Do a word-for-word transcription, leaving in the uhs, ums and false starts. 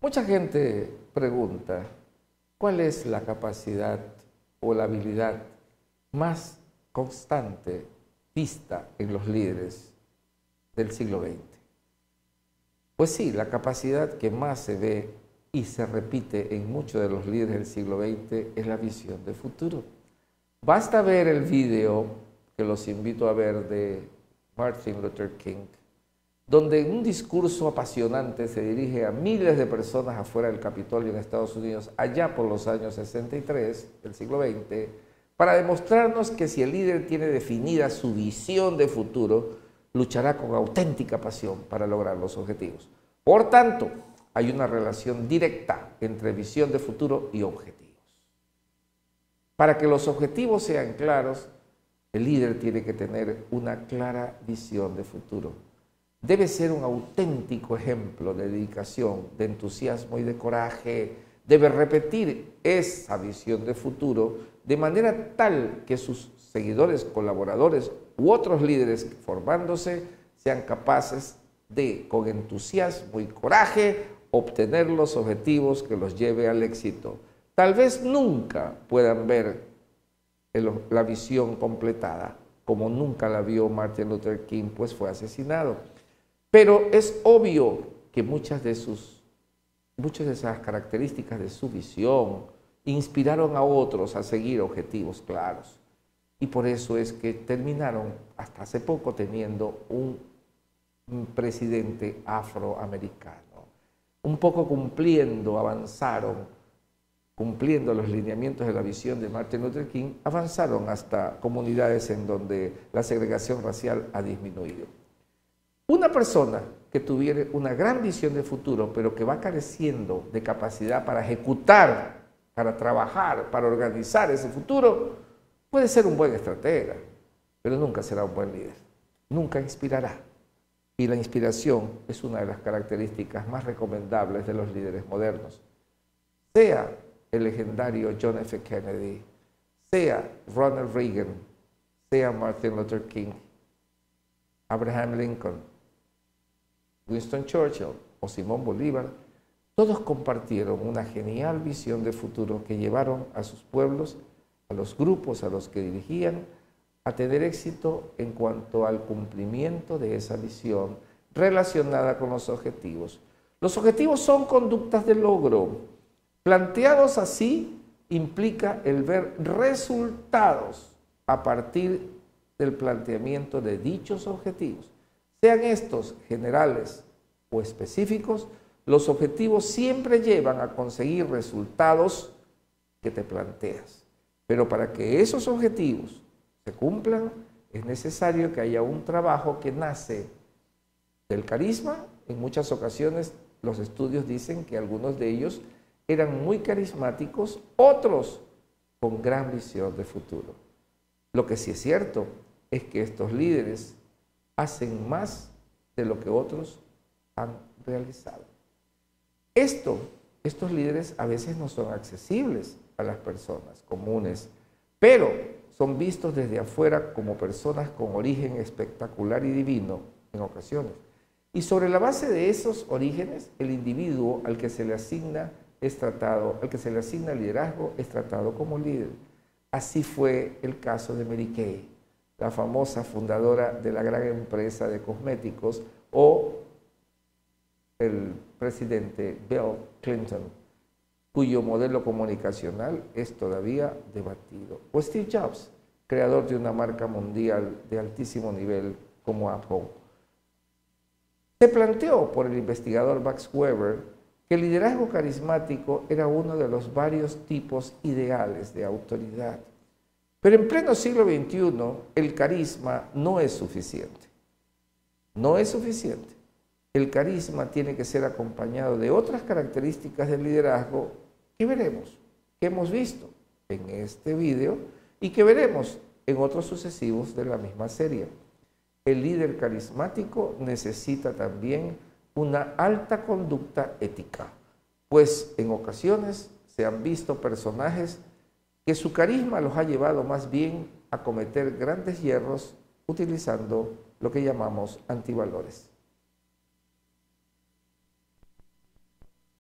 Mucha gente pregunta, ¿cuál es la capacidad o la habilidad más constante vista en los líderes del siglo veinte? Pues sí, la capacidad que más se ve y se repite en muchos de los líderes del siglo veinte es la visión de futuro. Basta ver el video, que los invito a ver, de Martin Luther King, donde en un discurso apasionante se dirige a miles de personas afuera del Capitolio en Estados Unidos, allá por los años sesenta y tres del siglo veinte, para demostrarnos que si el líder tiene definida su visión de futuro, luchará con auténtica pasión para lograr los objetivos. Por tanto, hay una relación directa entre visión de futuro y objetivos. Para que los objetivos sean claros, el líder tiene que tener una clara visión de futuro. Debe ser un auténtico ejemplo de dedicación, de entusiasmo y de coraje. Debe repetir esa visión de futuro de manera tal que sus seguidores, colaboradores u otros líderes formándose sean capaces de, con entusiasmo y coraje, obtener los objetivos que los lleve al éxito. Tal vez nunca puedan ver el, la visión completada, como nunca la vio Martin Luther King, pues fue asesinado. Pero es obvio que muchas de, sus, muchas de esas características de su visión inspiraron a otros a seguir objetivos claros. Y por eso es que terminaron hasta hace poco teniendo un, un presidente afroamericano. Un poco cumpliendo, avanzaron, cumpliendo los lineamientos de la visión de Martin Luther King, avanzaron hasta comunidades en donde la segregación racial ha disminuido. Una persona que tuviera una gran visión de futuro, pero que va careciendo de capacidad para ejecutar, para trabajar, para organizar ese futuro, puede ser un buen estratega, pero nunca será un buen líder. Nunca inspirará. Y la inspiración es una de las características más recomendables de los líderes modernos. Sea el legendario John F. Kennedy, sea Ronald Reagan, sea Martin Luther King, Abraham Lincoln, Winston Churchill o Simón Bolívar, todos compartieron una genial visión de futuro que llevaron a sus pueblos, a los grupos a los que dirigían, a tener éxito en cuanto al cumplimiento de esa visión relacionada con los objetivos. Los objetivos son conductas de logro. Planteados así, implica el ver resultados a partir del planteamiento de dichos objetivos. Sean estos generales o específicos, los objetivos siempre llevan a conseguir resultados que te planteas. Pero para que esos objetivos se cumplan, es necesario que haya un trabajo que nace del carisma. En muchas ocasiones los estudios dicen que algunos de ellos eran muy carismáticos, otros con gran visión de futuro. Lo que sí es cierto es que estos líderes hacen más de lo que otros han realizado. Esto, estos líderes a veces no son accesibles a las personas comunes, pero son vistos desde afuera como personas con origen espectacular y divino en ocasiones. Y sobre la base de esos orígenes, el individuo al que se le asigna es tratado, al que se le asigna liderazgo es tratado como líder. Así fue el caso de Mary Kay, la famosa fundadora de la gran empresa de cosméticos, o el presidente Bill Clinton, cuyo modelo comunicacional es todavía debatido. O Steve Jobs, creador de una marca mundial de altísimo nivel como Apple. Se planteó por el investigador Max Weber que el liderazgo carismático era uno de los varios tipos ideales de autoridad. Pero en pleno siglo veintiuno, el carisma no es suficiente. No es suficiente. El carisma tiene que ser acompañado de otras características del liderazgo que veremos, que hemos visto en este video y que veremos en otros sucesivos de la misma serie. El líder carismático necesita también una alta conducta ética, pues en ocasiones se han visto personajes que su carisma los ha llevado más bien a cometer grandes hierros utilizando lo que llamamos antivalores.